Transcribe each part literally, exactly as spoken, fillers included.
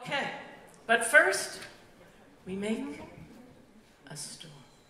Okay, but first, we make a storm.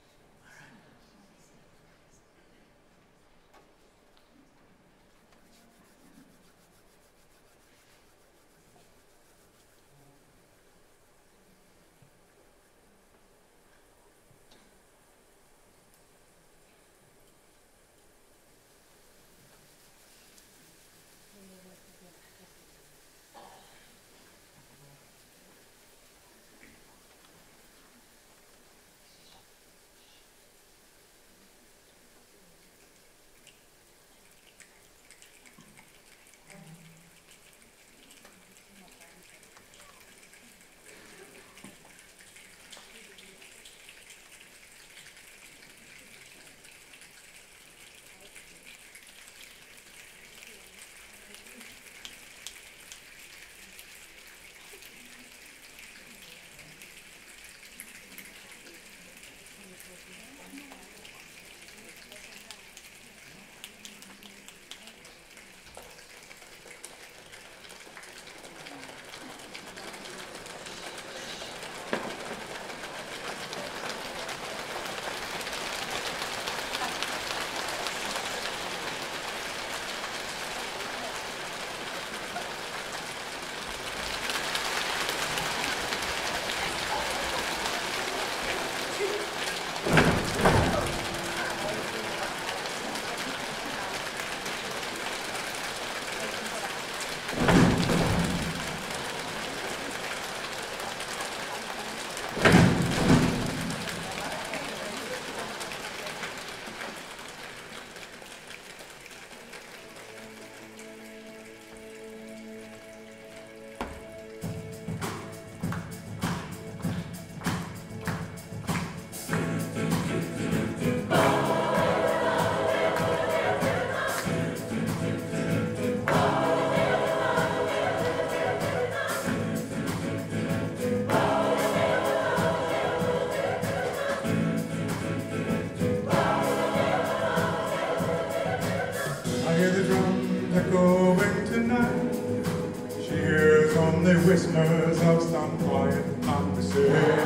Whispers of some quiet conversation.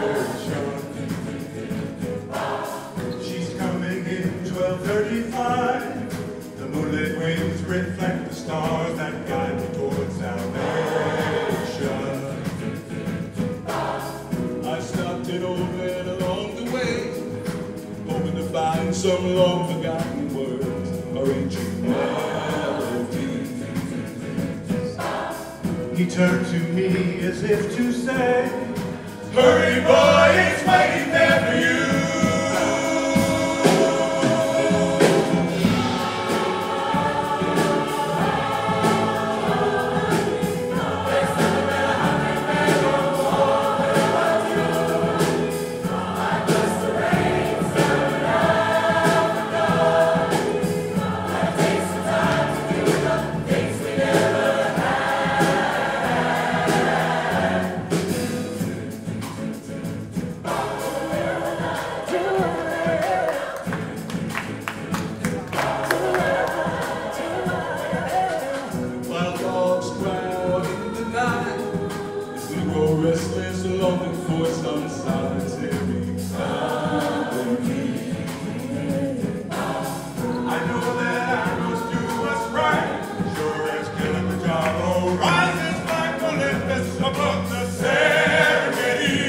She's coming in twelve thirty-five. The moonlit wings reflect the stars that guide me towards salvation. I stopped in Ovid along the way, hoping to find some long forgotten words or ancient melodies. He turned to me as if to say, "Hurry, boy, it's waiting there for you." Restless, longing for some solitary company. I know that I must do what's right, sure as Kilimanjaro rises like Olympus above the Serengeti.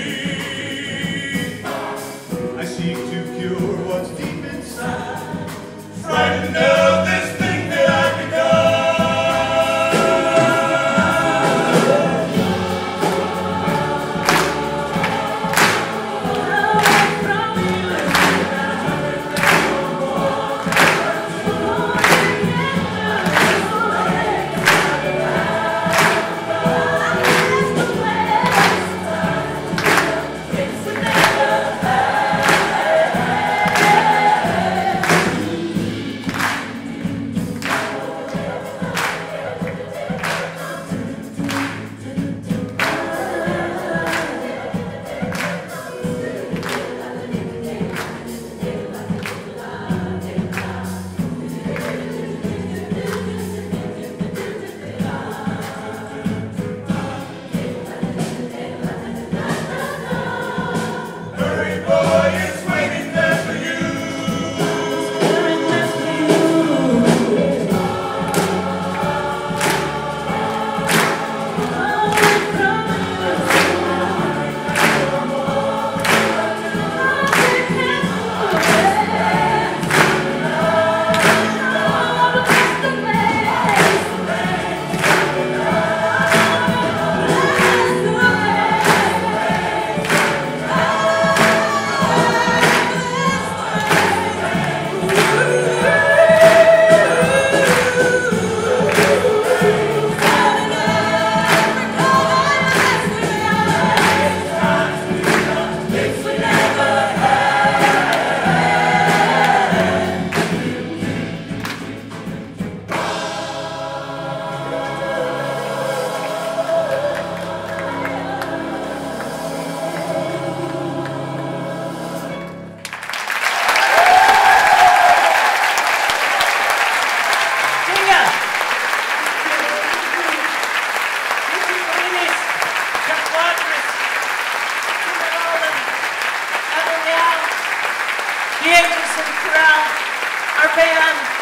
I seek to cure what's deep inside, frightened of this thing that I've become. the Angels and Chorale, our band.